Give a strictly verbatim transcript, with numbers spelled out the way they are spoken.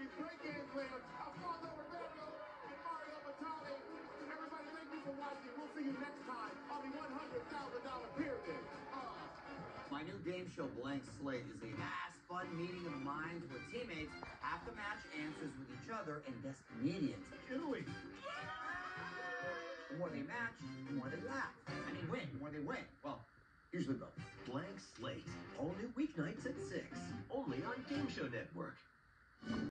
these great games later. Alfonso Ribeiro and Mario Batali. Everybody, thank you for watching. We'll see you next time on the one hundred thousand dollar pyramid. Uh, My new game show, Blank Slate, is a fast, fun meeting of the minds where teammates have to match answers with each other and guess comedians. Italy. The more they match, the more they laugh. I mean, win, the more they win. Well, usually both. Blank Slate. All new weeknights at six. Only on Game Show Network.